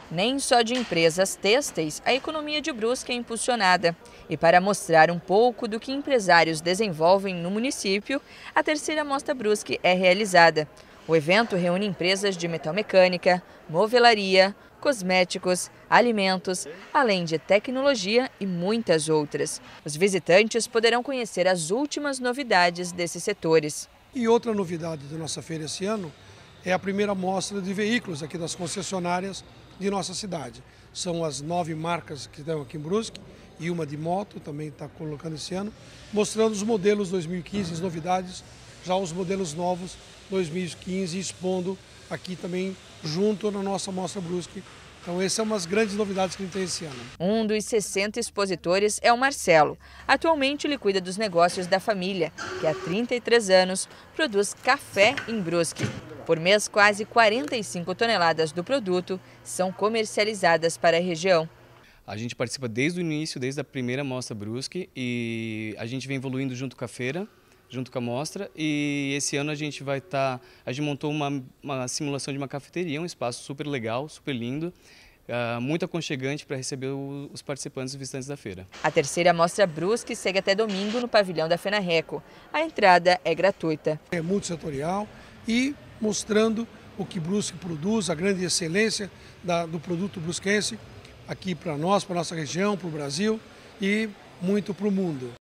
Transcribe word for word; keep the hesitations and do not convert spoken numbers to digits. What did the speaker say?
Nem só de empresas têxteis, a economia de Brusque é impulsionada. E para mostrar um pouco do que empresários desenvolvem no município, a terceira Mostra Brusque é realizada. O evento reúne empresas de metalmecânica, movelaria, cosméticos, alimentos, além de tecnologia e muitas outras. Os visitantes poderão conhecer as últimas novidades desses setores. E outra novidade da nossa feira esse ano é a primeira mostra de veículos aqui das concessionárias de nossa cidade. São as nove marcas que estão aqui em Brusque e uma de moto também está colocando esse ano, mostrando os modelos dois mil e quinze, as novidades, já os modelos novos dois mil e quinze, expondo aqui também junto na nossa Mostra Brusque. Então essas são umas grandes novidades que a gente tem esse ano. Um dos sessenta expositores é o Marcelo. Atualmente ele cuida dos negócios da família, que há trinta e três anos produz café em Brusque. Por mês, quase quarenta e cinco toneladas do produto são comercializadas para a região. A gente participa desde o início, desde a primeira Mostra Brusque, e a gente vem evoluindo junto com a feira, junto com a mostra, e esse ano a gente vai estar, tá, a gente montou uma, uma simulação de uma cafeteria, um espaço super legal, super lindo, uh, muito aconchegante para receber o, os participantes e visitantes da feira. A terceira Mostra Brusque segue até domingo no pavilhão da FENARRECO. A entrada é gratuita. É multissetorial e mostrando o que Brusque produz, a grande excelência da, do produto brusquense aqui para nós, para a nossa região, para o Brasil e muito para o mundo.